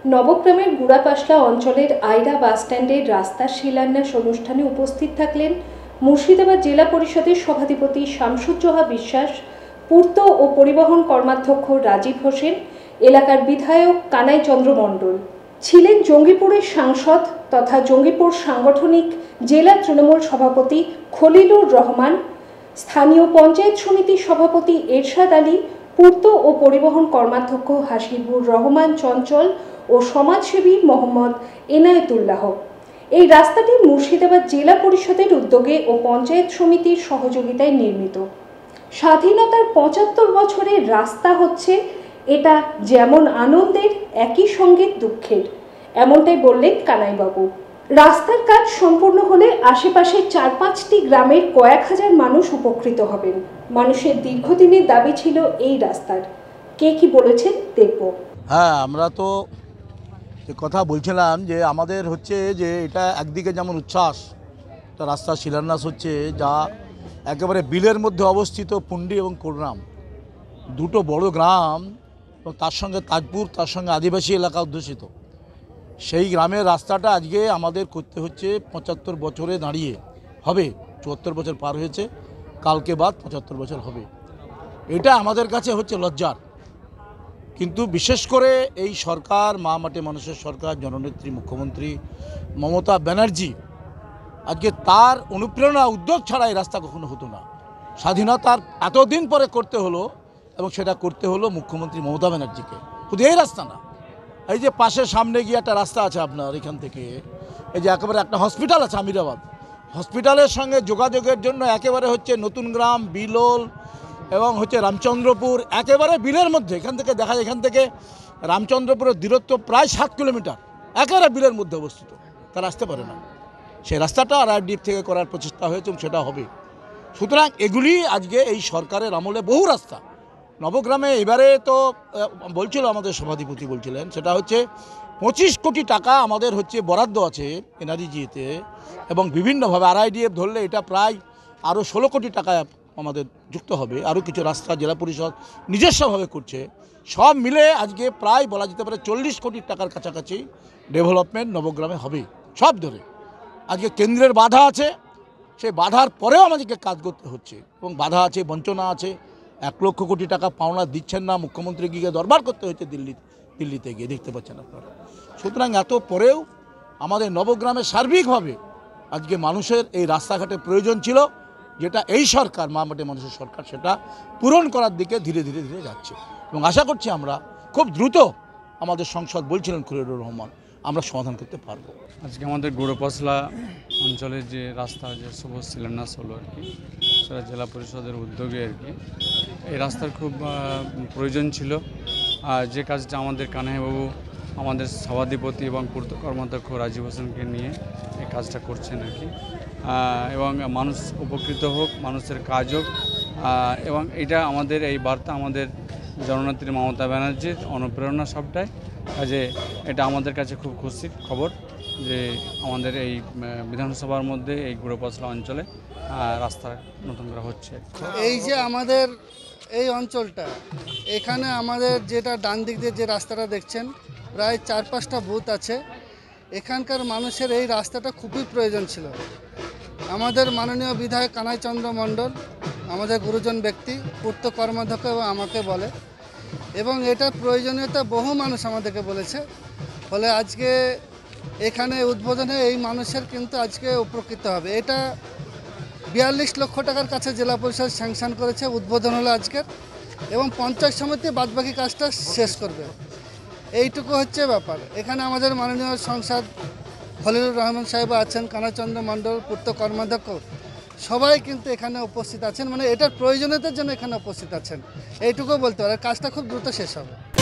নবগ্রামের গুড়াপাশলা অঞ্চলের আইরা বাসস্ট্যান্ডের রাস্তার শিলান্যাস অনুষ্ঠানে উপস্থিত থাকলেন মুর্শিদাবাদ জেলা পরিষদের সভাধিপতি শামসুজ্জোহা বিশ্বাস, পূর্ত ও পরিবহন কর্মাধ্যক্ষ রাজীব হোসেন, এলাকার বিধায়ক কানাই চন্দ্র মণ্ডল। ছিলেন জঙ্গিপুরের সাংসদ তথা জঙ্গিপুর সাংগঠনিক জেলা তৃণমূল সভাপতি খলিলুর রহমান, স্থানীয় পঞ্চায়েত সমিতির সভাপতি এরশাদ আলী, পূর্ত ও পরিবহন কর্মাধ্যক্ষ হাসিবুর রহমান চঞ্চল ও সমাজসেবী মোহাম্মদ এনায়েতুল্লাহ। এই রাস্তাটি মুর্শিদাবাদ জেলা পরিষদের উদ্যোগে ও পঞ্চায়েত সমিতির সহযোগিতায় নির্মিত। স্বাধীনতার ৭৫ বছরের রাস্তা হচ্ছে এটা যেমন আনন্দের একই সঙ্গে দুঃখের, এমনটাই বললেন কানাইবাবু। রাস্তার কাজ সম্পূর্ণ হলে আশেপাশের ৪-৫টি গ্রামের কয়েক হাজার মানুষ উপকৃত হবেন। মানুষের দীর্ঘদিনের দাবি ছিল এই রাস্তার। কে কি বলেছেন দেখব। হ্যাঁ, আমরা তো কথা বলছিলাম যে আমাদের হচ্ছে যে এটা একদিকে যেমন উচ্ছ্বাস, একটা রাস্তার শিলান্যাস হচ্ছে যা একেবারে বিলের মধ্যে অবস্থিত পুন্ডি এবং কোরনাম, দুটো বড় গ্রাম এবং তার সঙ্গে তাজপুর, তার সঙ্গে আদিবাসী এলাকা অধ্যুষিত। সেই গ্রামের রাস্তাটা আজকে আমাদের করতে হচ্ছে ৭৫ বছরে দাঁড়িয়ে হবে। ৭৪ বছর পার হয়েছে, কালকে বাদ ৭৫ বছর হবে। এটা আমাদের কাছে হচ্ছে লজ্জার। কিন্তু বিশেষ করে এই সরকার, মা মাটি মানুষের সরকার, জননেত্রী মুখ্যমন্ত্রী মমতা ব্যানার্জি, আজকে তার অনুপ্রেরণা উদ্যোগ ছাড়া এই রাস্তা কখনো হতো না। স্বাধীনতার এতদিন পরে করতে হলো, এবং সেটা করতে হলো মুখ্যমন্ত্রী মমতা ব্যানার্জিকে। শুধু এই রাস্তা না, এই যে পাশে সামনে গিয়ে একটা রাস্তা আছে আপনার এখান থেকে, এই যে একেবারে একটা হসপিটাল আছে আমিরাবাদ, হসপিটালের সঙ্গে যোগাযোগের জন্য একেবারে হচ্ছে নতুন গ্রাম, বিলোল এবং হচ্ছে রামচন্দ্রপুর, একেবারে বিলের মধ্যে। এখান থেকে দেখা যায়, এখান থেকে রামচন্দ্রপুরের দূরত্ব প্রায় ৭ কিলোমিটার, একেবারে বিলের মধ্যে অবস্থিত। তারা আসতে পারে না। সেই রাস্তাটা রায়ডিপ থেকে করার প্রচেষ্টা হয়েছে এবং সেটা হবে। সুতরাং এগুলি আজকে এই সরকারের আমলে বহু রাস্তা নবগ্রামে এবারে তো বলছিল আমাদের সভাধিপতি বলছিলেন, সেটা হচ্ছে ২৫ কোটি টাকা আমাদের হচ্ছে বরাদ্দ আছে এনআরইজিতে, এবং বিভিন্নভাবে আরআইডিএফ ধরলে এটা প্রায় আরও ১৬ কোটি টাকা আমাদের যুক্ত হবে। আরও কিছু রাস্তা জেলা পরিষদ নিজস্বভাবে করছে। সব মিলে আজকে প্রায় বলা যেতে পারে ৪০ কোটি টাকার কাছাকাছি ডেভেলপমেন্ট নবগ্রামে হবে সব ধরে। আজকে কেন্দ্রের বাধা আছে, সেই বাধার পরেও আমাদেরকে কাজ করতে হচ্ছে, এবং বাধা আছে, বঞ্চনা আছে। ১ লক্ষ কোটি টাকা পাওনা দিচ্ছেন না, মুখ্যমন্ত্রী গিয়ে দরবার করতে হচ্ছে দিল্লিতে গিয়ে, দেখতে পাচ্ছেন আপনারা। সুতরাং এত পরেও আমাদের নবগ্রামে সার্বিকভাবে আজকে মানুষের এই রাস্তাঘাটের প্রয়োজন ছিল, যেটা এই সরকার, মা মাটি মানুষের সরকার, সেটা পূরণ করার দিকে ধীরে ধীরে ধীরে যাচ্ছে। এবং আশা করছি আমরা খুব দ্রুত, আমাদের সংসদ বলছিলেন খলিলুর রহমান, আমরা সমাধান করতে পারবো। আজকে আমাদের গুড়াপাশলা অঞ্চলের যে রাস্তা, যে শুভ শিলান্যাস হলো আর কি, সেটা জেলা পরিষদের উদ্যোগে আর কি। এই রাস্তার খুব প্রয়োজন ছিল। আর যে কাজটা আমাদের কানাইবাবু, আমাদের সভাধিপতি এবং পূর্ত কর্মাধ্যক্ষ রাজীব হোসেনকে নিয়ে এই কাজটা করছেন আর কি, এবং মানুষ উপকৃত হোক, মানুষের কাজ হোক। এবং এটা আমাদের এই বার্তা আমাদের জননেত্রী মমতা ব্যানার্জির অনুপ্রেরণা সবটাই। কাজে এটা আমাদের কাছে খুব খুশির খবর যে আমাদের এই বিধানসভার মধ্যে এই গুড়াপাশলা অঞ্চলে রাস্তা নতুন করা হচ্ছে। এই যে আমাদের এই অঞ্চলটা, এখানে আমাদের যেটা ডান দিক দিয়ে যে রাস্তাটা দেখছেন, প্রায় ৪-৫টা বুথ আছে। এখানকার মানুষের এই রাস্তাটা খুবই প্রয়োজন ছিল। আমাদের মাননীয় বিধায়ক কানাই চন্দ্র মণ্ডল, আমাদের গুরুজন ব্যক্তি, পূর্ত কর্মাধ্যক্ষ এবং আমাকে বলে, এবং এটার প্রয়োজনীয়তা বহু মানুষ আমাদেরকে বলেছে। ফলে আজকে এখানে উদ্বোধনে এই মানুষের কিন্তু আজকে উপকৃত হবে। এটা ৪২ লক্ষ টাকার কাছে জেলা পরিষদ স্যাংশন করেছে, উদ্বোধন হলো আজকের, এবং পঞ্চায়েত সমিতি বাদবাকি কাজটা শেষ করবে। এইটুকু হচ্ছে ব্যাপার। এখানে আমাদের মাননীয় সংসদ খলিলুর রহমান সাহেব আছেন, কানাইচন্দ্র মণ্ডল, পূর্ত কর্মাধ্যক্ষ, সবাই কিন্তু এখানে উপস্থিত আছেন। মানে এটার প্রয়োজনীয়তার জন্য এখানে উপস্থিত আছেন, এইটুকু বলতে পারে। কাজটা খুব দ্রুত শেষ হবে।